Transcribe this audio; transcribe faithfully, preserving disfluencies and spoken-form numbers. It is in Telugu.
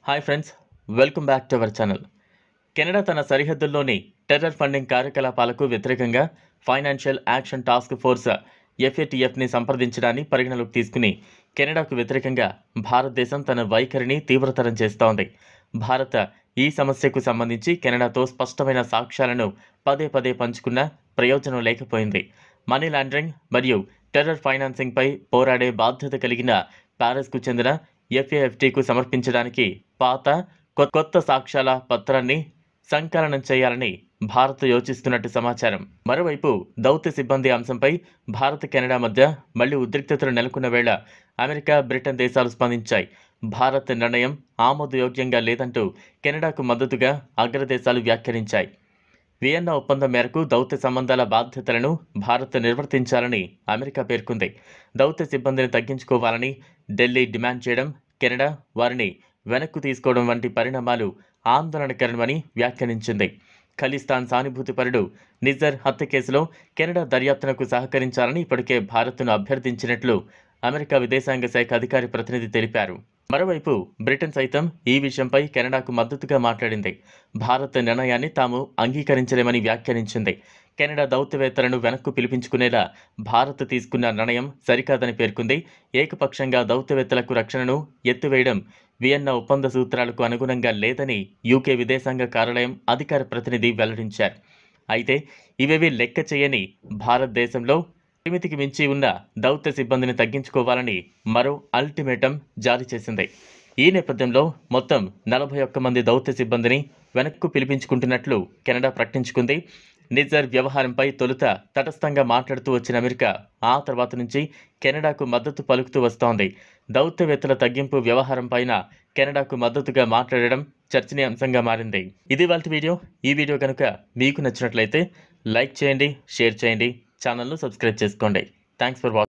Hi friends, welcome back to our channel. Canada తన సరిహద్దుల్లోని టెర్రర్ ఫండింగ్ కార్యకలాపాలకు వ్యతిరేకంగా ఫైనాన్షియల్ యాక్షన్ టాస్క్ ఫోర్స్ ఎఫ్ఏటిఎఫ్ని సంప్రదించడాన్ని పరిగణలోకి తీసుకుని కెనడాకు వ్యతిరేకంగా భారతదేశం తన వైఖరిని తీవ్రతరం చేస్తోంది. భారత్ ఈ సమస్యకు సంబంధించి కెనడాతో స్పష్టమైన సాక్ష్యాలను పదే పదే పంచుకున్న ప్రయోజనం లేకపోయింది. మనీ లాండరింగ్ మరియు టెర్రర్ ఫైనాన్సింగ్పై పోరాడే బాధ్యత కలిగిన ప్యారిస్కు చెందిన ఎఫ్ఏఎఫ్టీకు సమర్పించడానికి పాత కొత్త సాక్ష్యాల పత్రాన్ని సంకలనం చేయాలని భారత్ యోచిస్తున్నట్టు సమాచారం. మరోవైపు దౌత్య సిబ్బంది అంశంపై భారత్ కెనడా మధ్య మళ్లీ ఉద్రిక్తతలు నెలకొన్న వేళ అమెరికా, బ్రిటన్ దేశాలు స్పందించాయి. భారత్ నిర్ణయం ఆమోదయోగ్యంగా లేదంటూ కెనడాకు మద్దతుగా అగ్రదేశాలు వ్యాఖ్యానించాయి. వియన్నా ఒప్పందం మేరకు దౌత్య సంబంధాల బాధ్యతలను భారత్ నిర్వర్తించాలని అమెరికా పేర్కొంది. దౌత్య సిబ్బందిని తగ్గించుకోవాలని ఢిల్లీ డిమాండ్ చేయడం, కెనడా వారిని వెనక్కు తీసుకోవడం వంటి పరిణామాలు ఆందోళనకరమని వ్యాఖ్యానించింది. ఖలిస్తాన్ సానుభూతిపరుడు నిజర్ హత్య కేసులో కెనడా దర్యాప్తునకు సహకరించాలని ఇప్పటికే భారత్ను అభ్యర్థించినట్లు అమెరికా విదేశాంగ శాఖ అధికారి ప్రతినిధి తెలిపారు. మరోవైపు బ్రిటన్ సైతం ఈ విషయంపై కెనడాకు మద్దతుగా మాట్లాడింది. భారత్ నిర్ణయాన్ని తాము అంగీకరించలేమని వ్యాఖ్యానించింది. కెనడా దౌత్యవేత్తలను వెనక్కు పిలిపించుకునేలా భారత్ తీసుకున్న నిర్ణయం సరికాదని పేర్కొంది. ఏకపక్షంగా దౌత్యవేత్తలకు రక్షణను ఎత్తివేయడం వియన్నా ఒప్పంద సూత్రాలకు అనుగుణంగా లేదని యూకే విదేశాంగ కార్యాలయం అధికార ప్రతినిధి వెల్లడించారు. అయితే ఇవేవీ లెక్క చేయని భారతదేశంలో పరిమితికి మించి ఉన్న దౌత్య సిబ్బందిని తగ్గించుకోవాలని మరో అల్టిమేటం జారీ చేసింది. ఈ నేపథ్యంలో మొత్తం నలభై ఒక్క మంది దౌత్య సిబ్బందిని వెనక్కు పిలిపించుకుంటున్నట్లు కెనడా ప్రకటించుకుంది. నిజర్ వ్యవహారంపై తొలుత తటస్థంగా మాట్లాడుతూ వచ్చిన అమెరికా ఆ తర్వాత నుంచి కెనడాకు మద్దతు పలుకుతూ వస్తోంది. దౌత్యవేత్తల తగ్గింపు వ్యవహారం పైన కెనడాకు మద్దతుగా మాట్లాడడం చర్చనీయాంశంగా మారింది. ఇది ఇవాల్టి వీడియో. ఈ వీడియో కనుక మీకు నచ్చినట్లయితే లైక్ చేయండి, షేర్ చేయండి, ఛానల్ను సబ్స్క్రైబ్ చేసుకోండి. Thanks for watching.